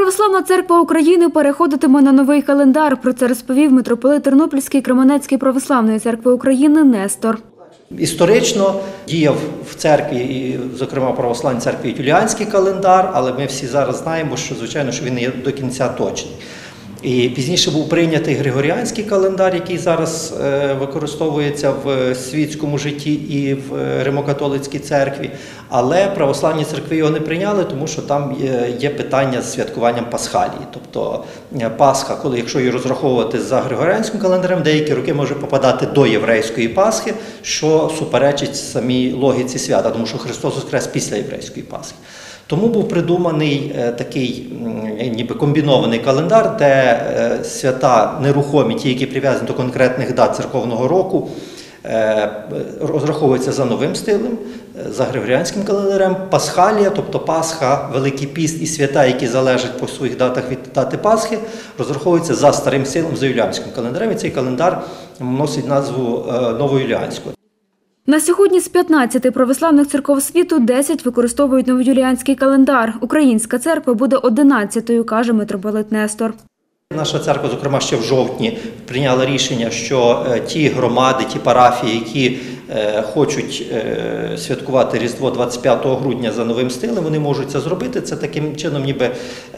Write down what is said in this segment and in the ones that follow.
Православна церква України переходитиме на новий календар. Про це розповів митрополит Тернопільський Кременецької православної церкви України Нестор. Історично діяв в церкві, і, зокрема, православній церкві юліанський календар, але ми всі зараз знаємо, що, звичайно, що він не є до кінця точний. І пізніше був прийнятий Григоріанський календар, який зараз використовується в світському житті і в Римо-католицькій церкві. Але православні церкви його не прийняли, тому що там є питання з святкуванням Пасхалії. Тобто Пасха, якщо її розраховувати за Григоріанським календарем, деякі роки може попадати до єврейської Пасхи, що суперечить самій логіці свята, тому що Христос воскрес після єврейської Пасхи. Тому був придуманий такий ніби комбінований календар, де свята нерухомі, ті, які прив'язані до конкретних дат церковного року, розраховуються за новим стилем, за Григоріанським календарем. Пасхалія, тобто Пасха, Великий Піст і свята, які залежать по своїх датах від дати Пасхи, розраховуються за старим стилем, за юліанським календарем. І цей календар носить назву Новоюліанського. На сьогодні з 15 православних церков світу 10 використовують новоюліанський календар. Українська церква буде 11-ю, каже митрополит Нестор. Наша церква, зокрема, ще в жовтні прийняла рішення, що ті громади, ті парафії, які хочуть святкувати Різдво 25 грудня за новим стилем, вони можуть це зробити. Це таким чином ніби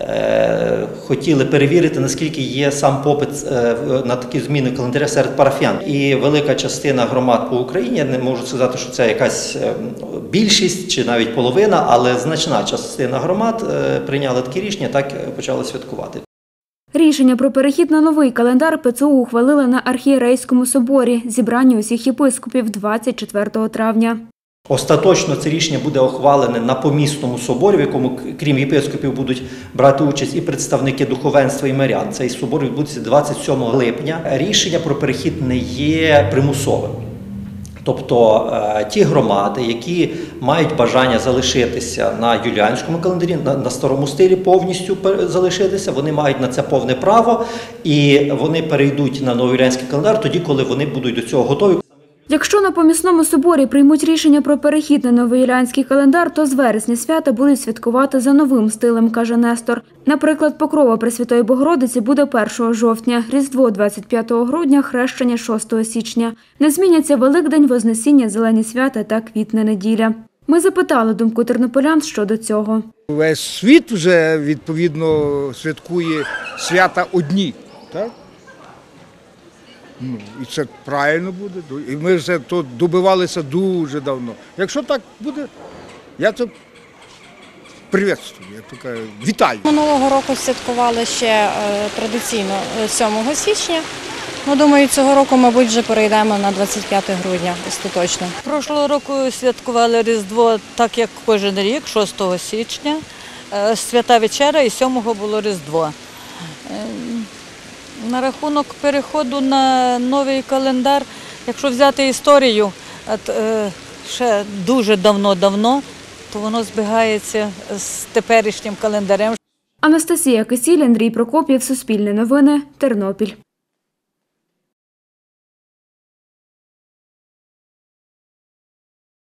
хотіли перевірити, наскільки є сам попит на такі зміни календаря серед парафіян. І велика частина громад по Україні, я не можу сказати, що це якась більшість чи навіть половина, але значна частина громад прийняла такі рішення, так почали святкувати. Рішення про перехід на новий календар ПЦУ ухвалили на Архієрейському соборі, зібранні усіх єпископів 24 травня. Остаточно це рішення буде ухвалене на помісному соборі, в якому, крім єпископів, будуть брати участь і представники духовенства і мирян. Цей собор відбудеться 27 липня. Рішення про перехід не є примусовим. Тобто ті громади, які мають бажання залишитися на юліанському календарі, на старому стилі повністю залишитися, вони мають на це повне право і вони перейдуть на новоюліанський календар тоді, коли вони будуть до цього готові. Якщо на помісному соборі приймуть рішення про перехід на новоюліанський календар, то з вересня свята будуть святкувати за новим стилем, каже Нестор. Наприклад, Покрова Пресвятої Богородиці буде 1 жовтня, Різдво 25 грудня, Хрещення 6 січня. Не зміняться Великдень, Вознесіння, Зелені свята та Квітна неділя. Ми запитали думку тернополян щодо цього. Весь світ вже, відповідно, святкує свята одні, так? І це правильно буде. І ми вже тут добивалися дуже давно. Якщо так буде, я це привітствую, як то кажуть, вітаю. Минулого року святкували ще традиційно 7 січня. Думаю, цього року, мабуть, вже перейдемо на 25 грудня остаточно. Прошлого року святкували Різдво так, як кожен рік, 6 січня. Свята вечеря і 7-го було Різдво. На рахунок переходу на новий календар, якщо взяти історію, ще дуже давно, то воно збігається з теперішнім календарем. Анастасія Кисіль, Андрій Прокоп'єв, Суспільне новини, Тернопіль.